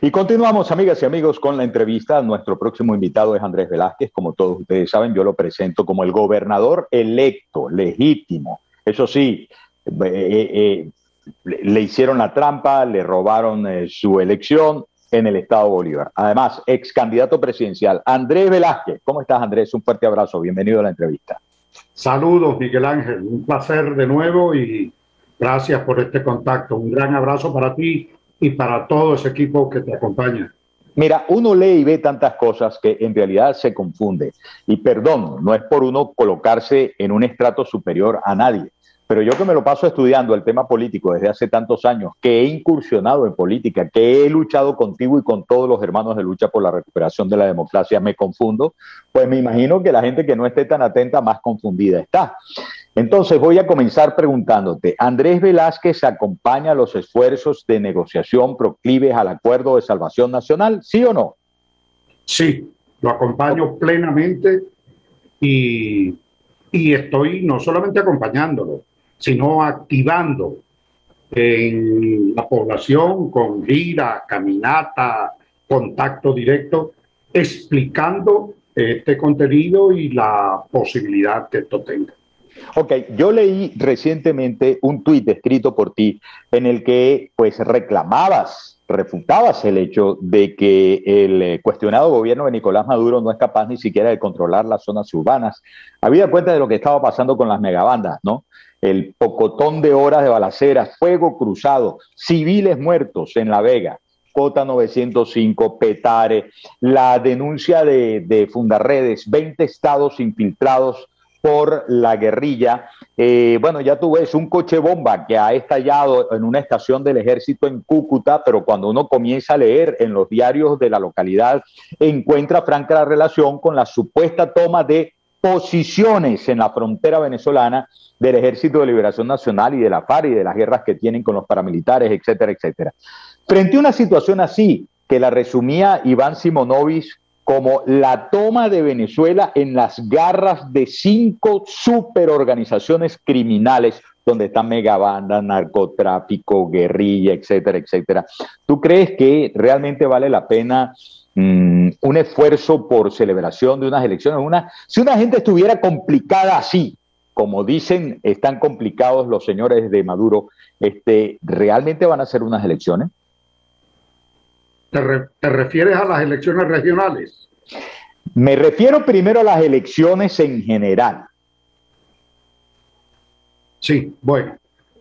Y continuamos, amigas y amigos, con la entrevista. Nuestro próximo invitado es Andrés Velázquez. Como todos ustedes saben, yo lo presento como el gobernador electo, legítimo. Eso sí, le hicieron la trampa, le robaron su elección en el Estado Bolívar. Además, ex candidato presidencial, Andrés Velázquez. ¿Cómo estás, Andrés? Un fuerte abrazo. Bienvenido a la entrevista. Saludos, Miguel Ángel. Un placer de nuevo y gracias por este contacto. Un gran abrazo para ti y para todo ese equipo que te acompaña. Mira, uno lee y ve tantas cosas que en realidad se confunde. Y perdón, no es por uno colocarse en un estrato superior a nadie, pero yo que me lo paso estudiando el tema político desde hace tantos años, que he incursionado en política, que he luchado contigo y con todos los hermanos de lucha por la recuperación de la democracia, me confundo, pues me imagino que la gente que no esté tan atenta más confundida está. Entonces voy a comenzar preguntándote, ¿Andrés Velázquez acompaña los esfuerzos de negociación proclives al Acuerdo de Salvación Nacional, sí o no? Sí, lo acompaño plenamente y, y estoy no solamente acompañándolo, sino activando en la población con gira, caminata, contacto directo, explicando este contenido y la posibilidad que esto tenga. Ok, yo leí recientemente un tuit escrito por ti en el que pues reclamabas, refutabas el hecho de que el cuestionado gobierno de Nicolás Maduro no es capaz ni siquiera de controlar las zonas urbanas. Habida cuenta de lo que estaba pasando con las megabandas, ¿no? El pocotón de horas de balaceras, fuego cruzado, civiles muertos en La Vega, Cota 905, Petare, la denuncia de Fundarredes, 20 estados infiltrados por la guerrilla. Bueno, ya tú ves un coche bomba que ha estallado en una estación del ejército en Cúcuta, pero cuando uno comienza a leer en los diarios de la localidad, encuentra franca la relación con la supuesta toma de posiciones en la frontera venezolana del Ejército de Liberación Nacional y de la FARC y de las guerras que tienen con los paramilitares, etcétera, etcétera. Frente a una situación así, que la resumía Iván Simonovic como la toma de Venezuela en las garras de 5 superorganizaciones criminales donde están megabandas, narcotráfico, guerrilla, etcétera, etcétera. ¿Tú crees que realmente vale la pena un esfuerzo por celebración de unas elecciones? Si una gente estuviera complicada así, como dicen, están complicados los señores de Maduro, ¿realmente van a ser unas elecciones? ¿Te refieres a las elecciones regionales? Me refiero primero a las elecciones en general. Sí, bueno,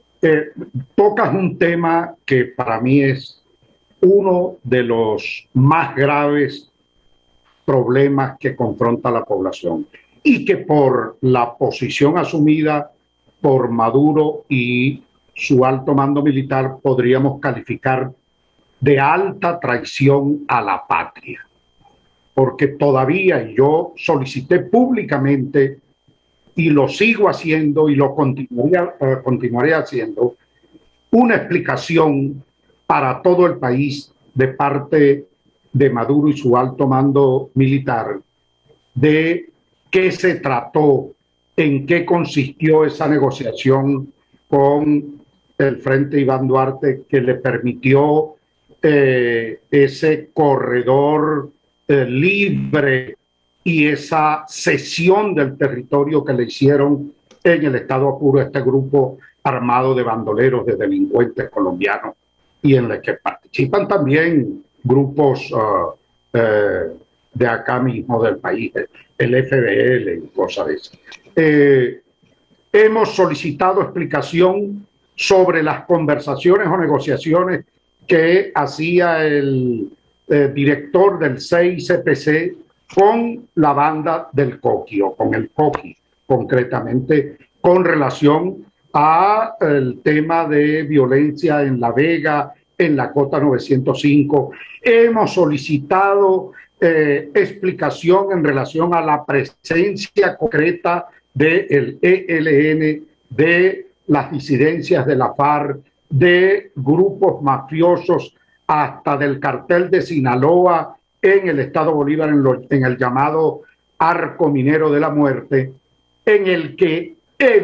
tocas un tema que para mí es uno de los más graves problemas que confronta la población y que por la posición asumida por Maduro y su alto mando militar podríamos calificar de alta traición a la patria. Porque todavía yo solicité públicamente y lo sigo haciendo y lo continuaré haciendo, una explicación para todo el país de parte de Maduro y su alto mando militar de qué se trató, en qué consistió esa negociación con el Frente Iván Duarte que le permitió ese corredor libre y esa cesión del territorio que le hicieron en el estado Apuro a este grupo armado de bandoleros, de delincuentes colombianos, y en el que participan también grupos de acá mismo del país, el FBL y cosas de eso. Hemos solicitado explicación sobre las conversaciones o negociaciones que hacía el director del CICPC con la banda del Coqui, o con el Coqui, concretamente, con relación al tema de violencia en La Vega, en la Cota 905. Hemos solicitado explicación en relación a la presencia concreta del ELN, de las disidencias de la FARC, de grupos mafiosos, hasta del cartel de Sinaloa en el estado Bolívar, en el llamado Arco Minero de la Muerte, en el que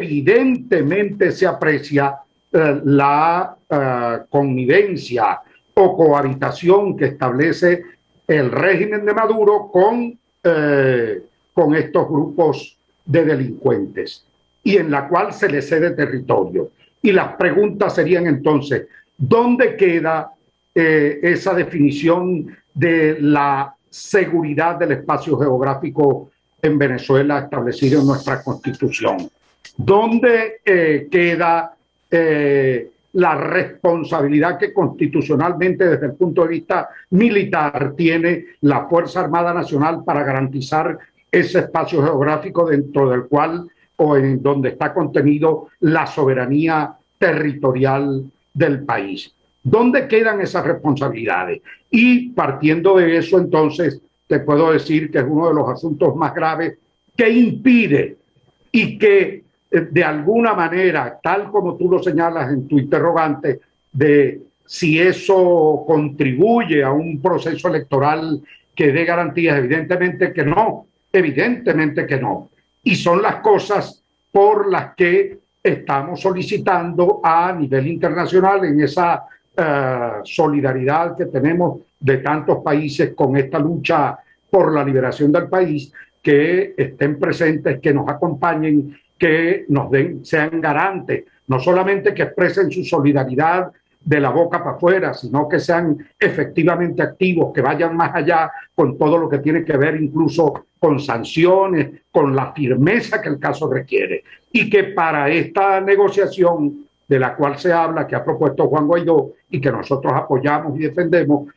evidentemente se aprecia la connivencia o cohabitación que establece el régimen de Maduro con estos grupos de delincuentes, y en la cual se le cede territorio. Y las preguntas serían entonces, ¿dónde queda esa definición de la seguridad del espacio geográfico en Venezuela establecido en nuestra Constitución? ¿Dónde queda la responsabilidad que constitucionalmente, desde el punto de vista militar, tiene la Fuerza Armada Nacional para garantizar ese espacio geográfico dentro del cual o en donde está contenido la soberanía territorial del país? ¿Dónde quedan esas responsabilidades? Y partiendo de eso, entonces, te puedo decir que es uno de los asuntos más graves que impide y que de alguna manera, tal como tú lo señalas en tu interrogante, de si eso contribuye a un proceso electoral que dé garantías, evidentemente que no, evidentemente que no. Y son las cosas por las que estamos solicitando a nivel internacional en esa solidaridad que tenemos de tantos países con esta lucha por la liberación del país, que estén presentes, que nos acompañen, que nos den, sean garantes, no solamente que expresen su solidaridad de la boca para afuera, sino que sean efectivamente activos, que vayan más allá con todo lo que tiene que ver incluso con sanciones, con la firmeza que el caso requiere. Y que para esta negociación de la cual se habla, que ha propuesto Juan Guaidó y que nosotros apoyamos y defendemos,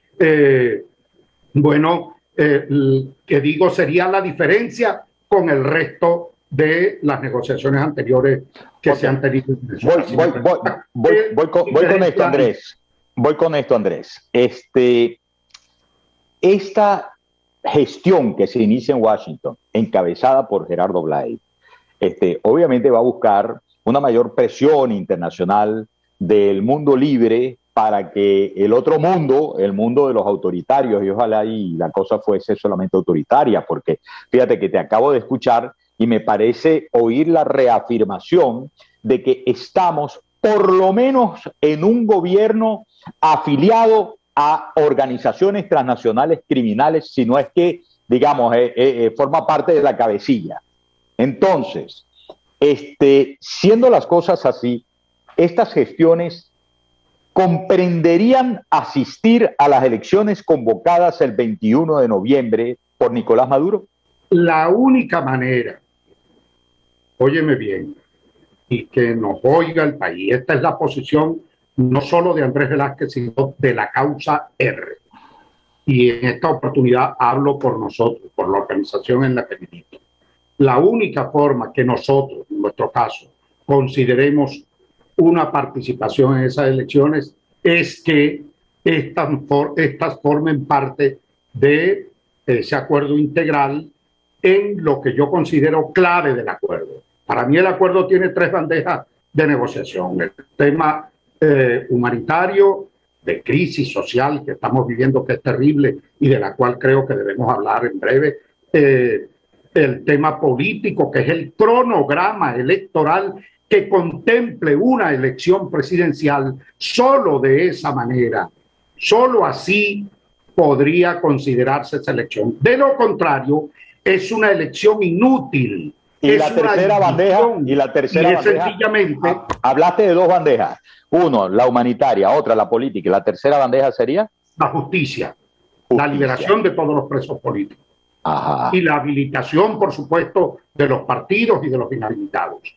que digo, sería la diferencia con el resto de las negociaciones anteriores que se han tenido. Voy con esto, Andrés. Voy con esto, Andrés. Esta gestión que se inicia en Washington, encabezada por Gerardo Blay, obviamente va a buscar una mayor presión internacional del mundo libre para que el otro mundo, el mundo de los autoritarios, y ojalá y la cosa fuese solamente autoritaria, porque fíjate que te acabo de escuchar y me parece oír la reafirmación de que estamos por lo menos en un gobierno afiliado a organizaciones transnacionales criminales, si no es que, digamos, forma parte de la cabecilla. Entonces, siendo las cosas así, estas gestiones comprenderían asistir a las elecciones convocadas el 21 de noviembre por Nicolás Maduro. La única manera, óyeme bien, y que nos oiga el país, esta es la posición no solo de Andrés Velázquez, sino de la causa R. Y en esta oportunidad hablo por nosotros, por la organización en la que milito. La única forma que nosotros, en nuestro caso, consideremos una participación en esas elecciones es que estas formen parte de ese acuerdo integral en lo que yo considero clave del acuerdo. Para mí el acuerdo tiene tres bandejas de negociación. El tema humanitario, de crisis social que estamos viviendo, que es terrible y de la cual creo que debemos hablar en breve. El tema político, que es el cronograma electoral que contemple una elección presidencial. Solo de esa manera, solo así podría considerarse esa elección. De lo contrario, es una elección inútil. Y la tercera bandeja, sencillamente, hablaste de dos bandejas. Uno, la humanitaria, otra, la política. ¿Y la tercera bandeja sería? La justicia. La liberación de todos los presos políticos. Ajá. Y la habilitación, por supuesto, de los partidos y de los inhabilitados.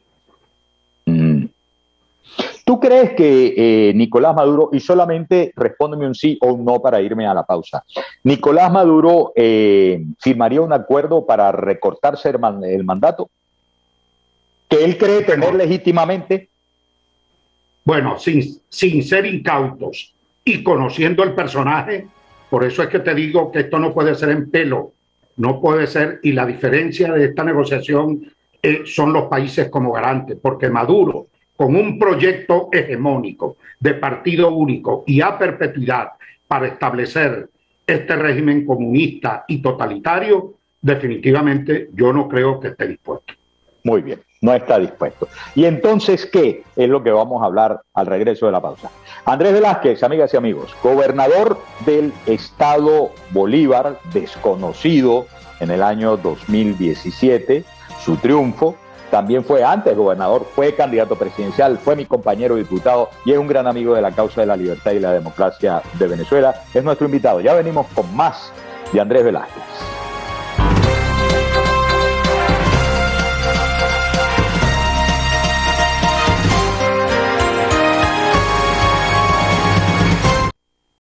¿Tú crees que Nicolás Maduro, y solamente respóndeme un sí o un no para irme a la pausa, Nicolás Maduro firmaría un acuerdo para recortarse el mandato que él cree tener legítimamente? Bueno, sin ser incautos y conociendo el personaje, por eso es que te digo que esto no puede ser en pelo, no puede ser, y la diferencia de esta negociación son los países como garantes, porque Maduro, con un proyecto hegemónico de partido único y a perpetuidad para establecer este régimen comunista y totalitario, definitivamente yo no creo que esté dispuesto. Muy bien. no está dispuesto. ¿Y entonces qué? Es lo que vamos a hablar al regreso de la pausa. Andrés Velázquez, amigas y amigos, gobernador del estado Bolívar, desconocido en el año 2017, su triunfo. También fue antes gobernador, fue candidato presidencial, fue mi compañero diputado y es un gran amigo de la causa de la libertad y la democracia de Venezuela. Es nuestro invitado. Ya venimos con más de Andrés Velázquez.